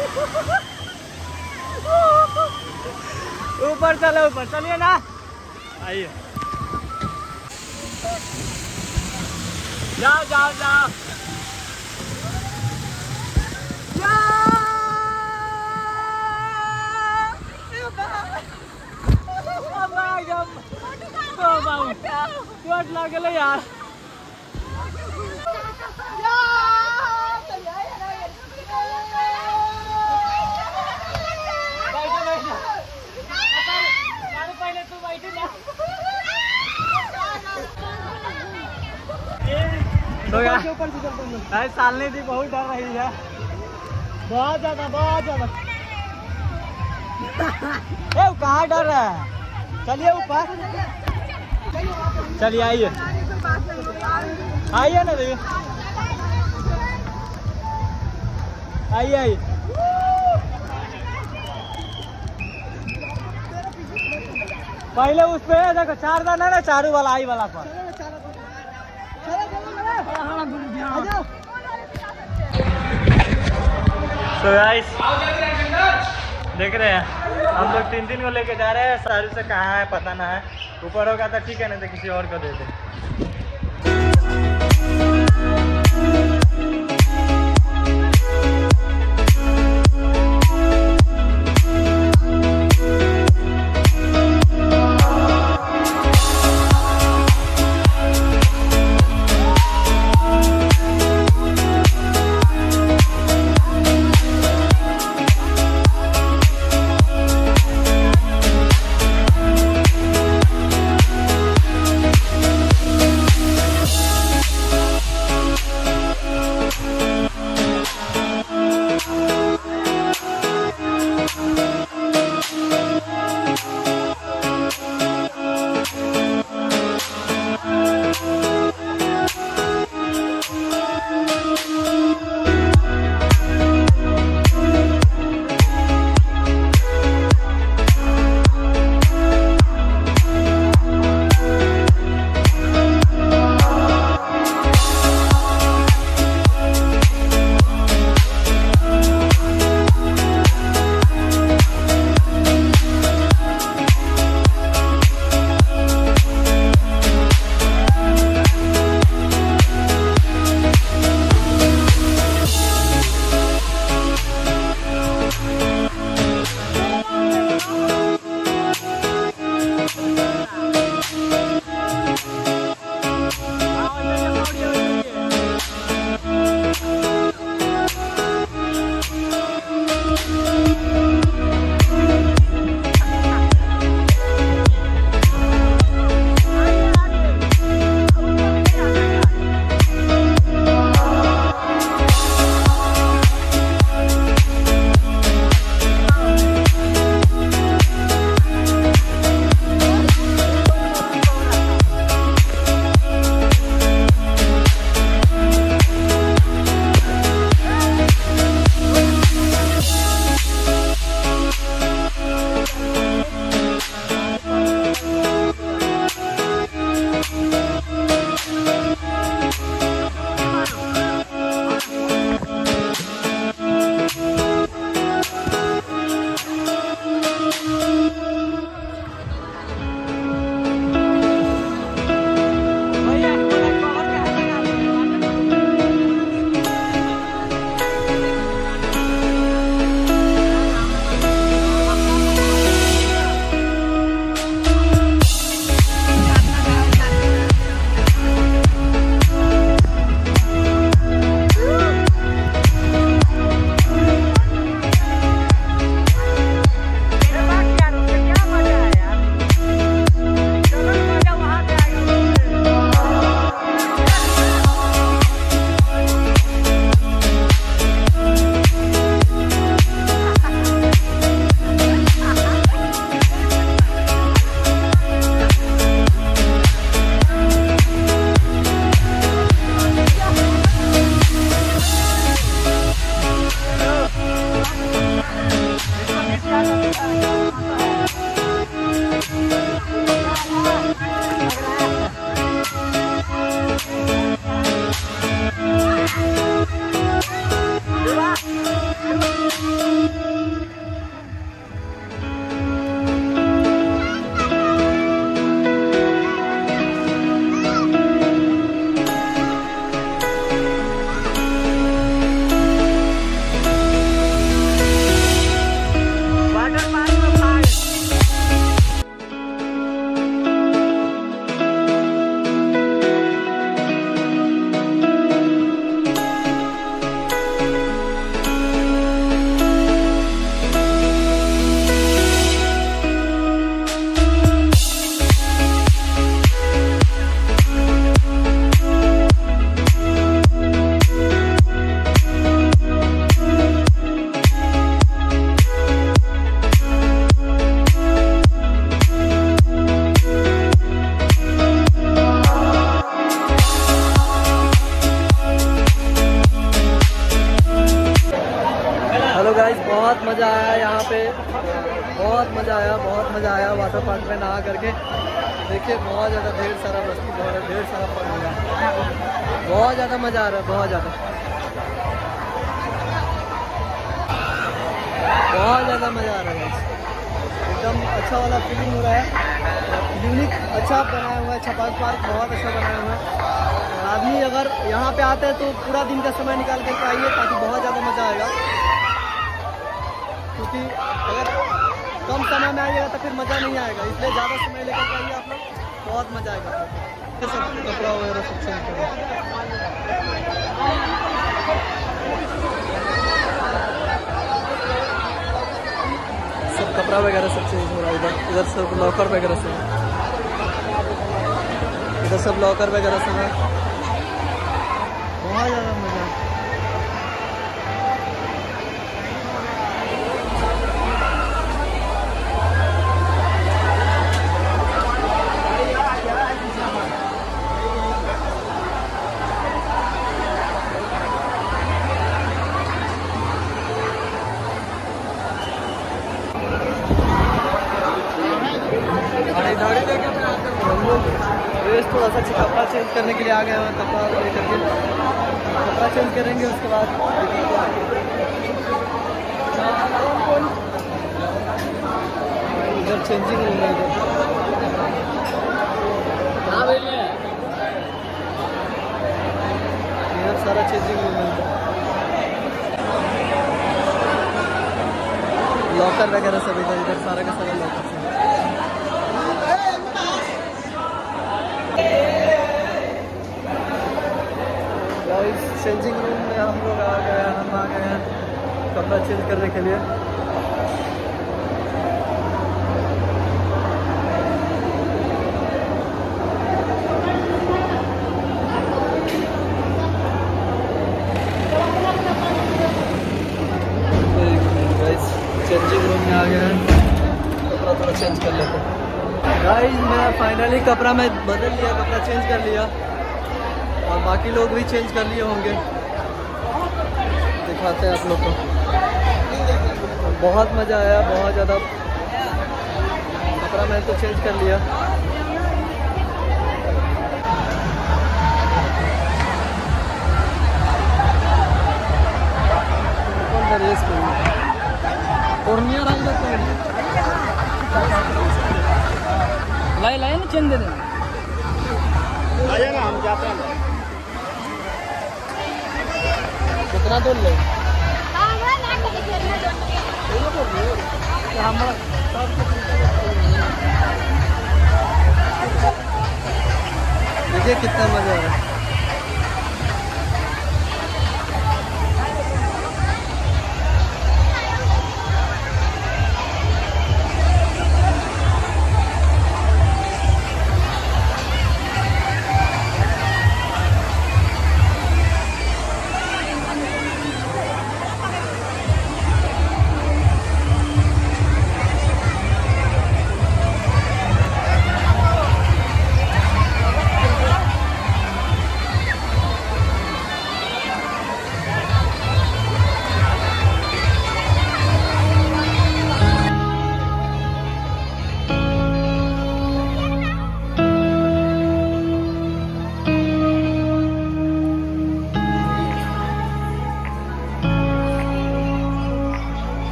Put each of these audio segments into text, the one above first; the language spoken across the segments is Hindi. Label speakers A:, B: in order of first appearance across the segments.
A: ऊपर चलो, ऊपर चलिए ना, आइए। जाओ जाओ जाओ, चोट लग यार। पहले तू बैठी ना। तो यार सालनी थी, बहुत डर रही है, बहुत ज्यादा बहुत ज्यादा। कहाँ डर रहा है? चलिए ऊपर, चलिए आइए, आइए ना भैया, आइए आइए। पहले उस पे देखो, चारदान है ना, चारू वाला, आई वाला पर। तो गाइस देख रहे हैं, हम लोग 3 को लेके जा रहे हैं। सारू से कहाँ है पता ना है, ऊपर होगा तो ठीक है, नहीं तो किसी और को दे दे।
B: हेलो गाइस, बहुत मज़ा आया यहाँ पे, बहुत मज़ा आया वाटर पार्क में नहा करके। देखिए बहुत ज़्यादा ढेर सारा मस्ती, ढेर सारा फन हो रहा है, बहुत ज़्यादा मज़ा आ रहा है, बहुत ज़्यादा मज़ा आ रहा है। एकदम अच्छा वाला फीलिंग हो रहा है, यूनिक अच्छा बनाया हुआ है। छपाक पार्क बहुत अच्छा बनाया हुआ है। आदमी अगर यहाँ पे आता है तो पूरा दिन का समय निकाल करके आइए, ताकि बहुत ज़्यादा मज़ा आएगा। क्योंकि अगर कम समय में आइएगा तो फिर मज़ा नहीं आएगा, इसलिए ज़्यादा समय लेकर के आइए आप लोग, बहुत मज़ा आएगा। सब कपड़ा वगैरह सब चेंज करो, सब कपड़ा वगैरह सब चेंज हो रहा है। इधर सब लॉकर वगैरह सब, इधर सब लॉकर वगैरह सब है, बहुत ज़्यादा मज़ा। हम लोग ड्रेस थोड़ा सा कपड़ा चेंज करने के लिए आ गए हैं, कपड़ा लेकर के कपड़ा चेंज करेंगे। उसके बाद इधर चेंजिंग रूम है, इधर सारा चेंजिंग रूम है, लॉकर वगैरह सब इधर सारा का सारा लॉकर सब। चेंजिंग रूम में हम लोग आ गए हैं कपड़ा चेंज करने के लिए। चेंजिंग रूम में आ गए हैं, कपड़ा थोड़ा चेंज कर लेते हैं। गाइस मैं फाइनली कपड़ा मैं बदल लिया, कपड़ा चेंज कर लिया, और बाकी लोग भी चेंज कर लिए होंगे, दिखाते हैं आप लोग को। बहुत मज़ा आया, बहुत ज़्यादा। कपड़ा मैंने तो चेंज कर लिया। पूर्णिया लाई ना चेंज दे दें, आइएगा हम जाते हैं। कितना दूर ले देखिए कितना मजा आ रहा है।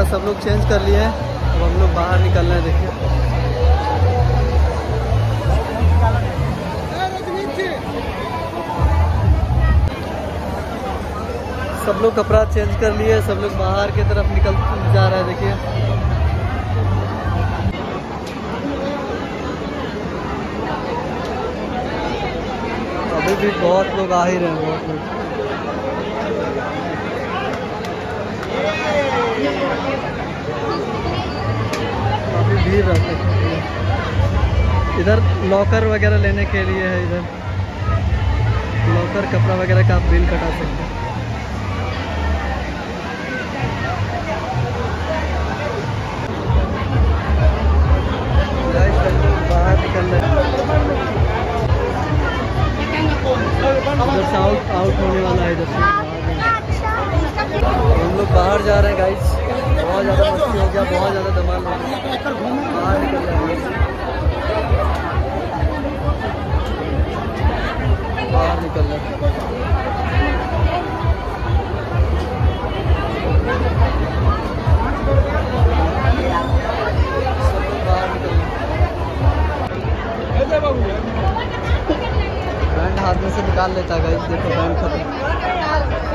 B: सब लोग चेंज कर लिए हैं। अब हम लोग बाहर निकल रहे हैं। देखिए सब लोग कपड़ा चेंज कर लिए, सब लोग बाहर की तरफ निकल जा रहे हैं। देखिए अभी भी बहुत लोग आ ही रहे हैं, बहुत लोग। अभी भीड़ रहती है। इधर लॉकर वगैरह लेने के लिए है, इधर लॉकर कपड़ा वगैरह का आप बिल कटा सकते हैं। बाहर निकल रहे इधर से आउट होने वाला है। इधर से हम लोग बाहर जा रहे हैं गाइस। बहुत ज़्यादा मस्ती हो गया, बहुत ज़्यादा धमाल हो गया। बाहर निकल रहे हैं, बाहर निकल रहे हैं। बैंड हाथ में से निकाल लेता है गाइस। देखो बैंड खत्म।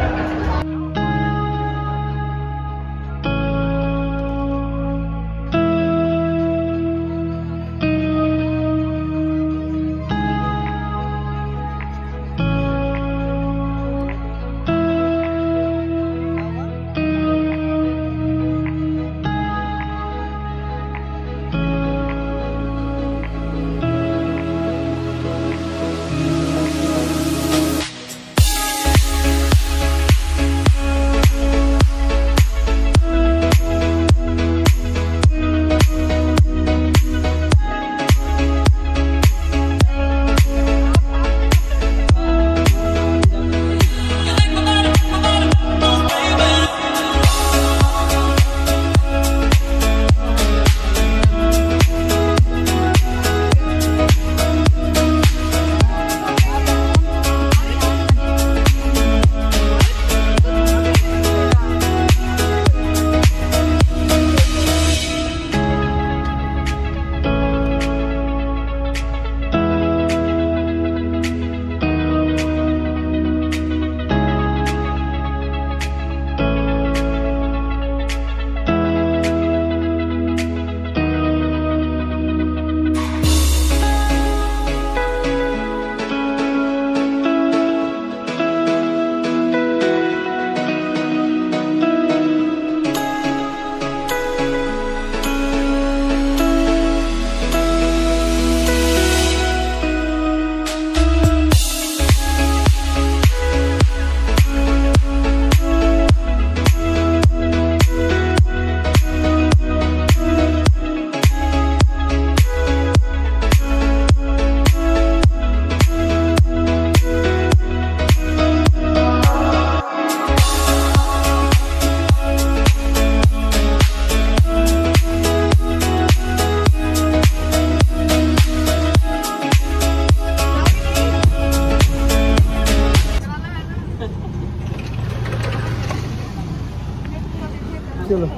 B: चलो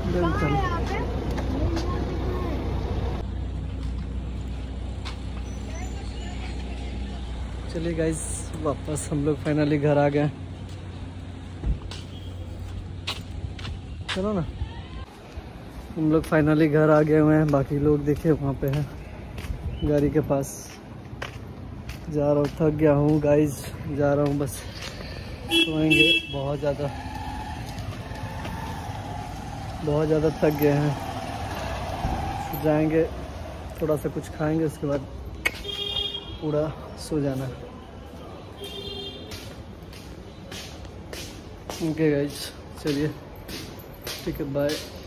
B: चलिए गाइस, वापस हम लोग फाइनली घर आ गए। चलो ना, हम लोग फाइनली घर आ गए हुए हैं। बाकी लोग देखिए वहाँ पे हैं गाड़ी के पास। जा रहा हूँ, थक गया हूँ गाइस, जा रहा हूँ, बस सोएंगे। बहुत ज़्यादा थक गए हैं। जाएंगे, थोड़ा सा कुछ खाएंगे, उसके बाद पूरा सो जाना। ओके गाइस, चलिए ठीक है, बाय।